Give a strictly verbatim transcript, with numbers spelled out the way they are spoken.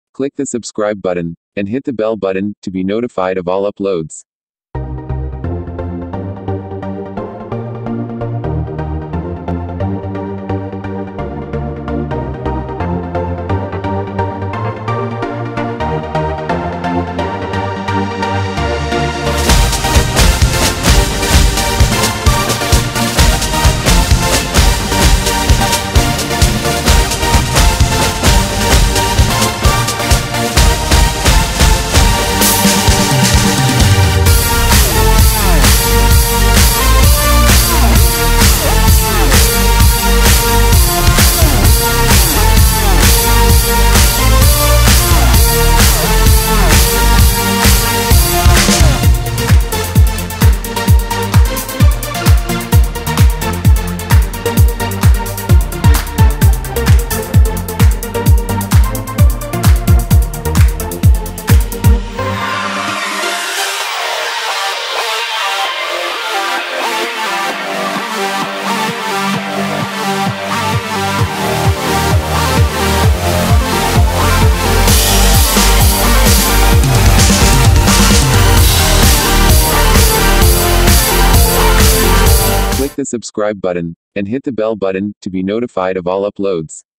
Click the subscribe button, and hit the bell button to be notified of all uploads. Click the subscribe button, and hit the bell button to be notified of all uploads.